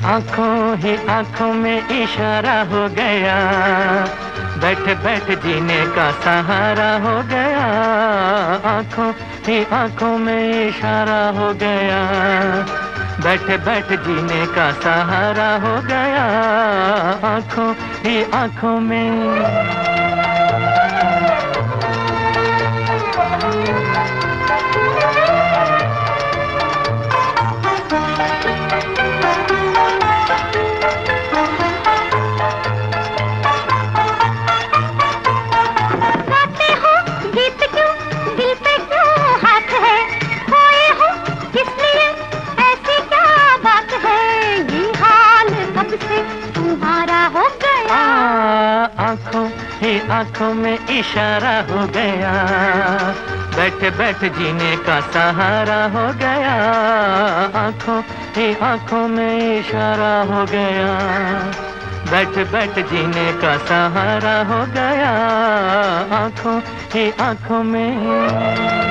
आंखों ही आंखों में इशारा हो गया, बैठ बैठ जीने का सहारा हो गया। आंखों ही आंखों में इशारा हो गया, बैठ बैठ जीने का सहारा हो गया। आंखों ही आंखों में। आंखों ही आंखों में इशारा हो गया, बैठ बैठ जीने का सहारा हो गया। आंखों ही आंखों में इशारा हो गया, बैठ बैठ जीने का सहारा हो गया। आंखों ही आंखों में।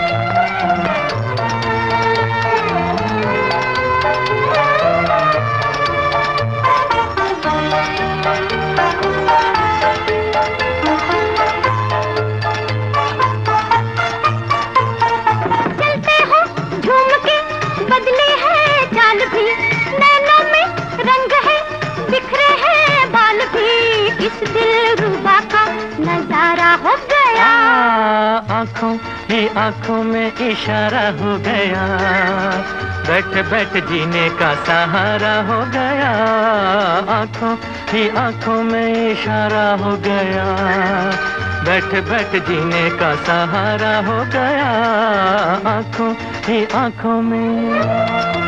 नजारा हो गया, आंखों ही आंखों में इशारा हो गया, बैठ बैठ जीने का सहारा हो गया। आंखों ही आंखों में इशारा हो गया, बैठ बैठ जीने का सहारा हो गया। आंखों ही आंखों में।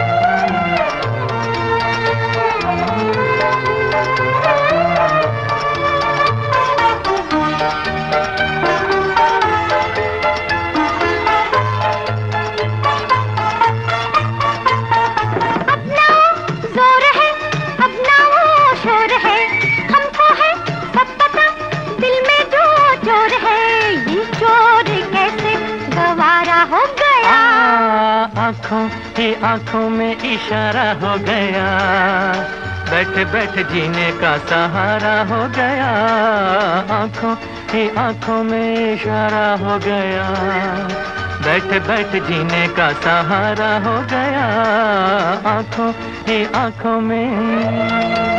आंखों ही आंखों में इशारा हो गया, बैठ बैठ जीने का सहारा हो गया। आंखों ही आंखों में इशारा हो गया, बैठ बैठ जीने का सहारा हो गया। आंखों ही आंखों में।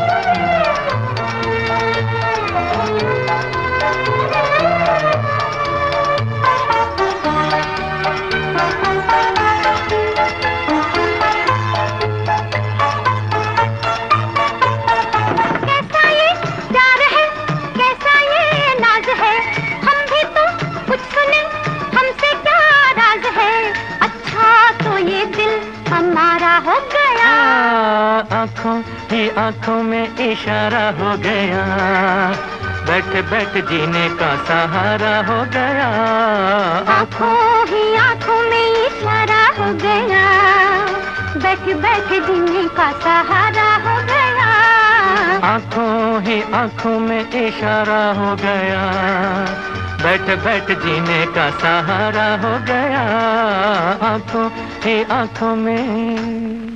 हो गया, आंखों ही आंखों में इशारा हो गया, बैठ बैठ जीने का सहारा हो गया। आंखों ही आंखों में इशारा हो गया, बैठ बैठ जीने का सहारा हो गया। आंखों ही आंखों में इशारा हो गया, बैठ बैठ जीने का सहारा हो गया। आंखों ही आंखों में।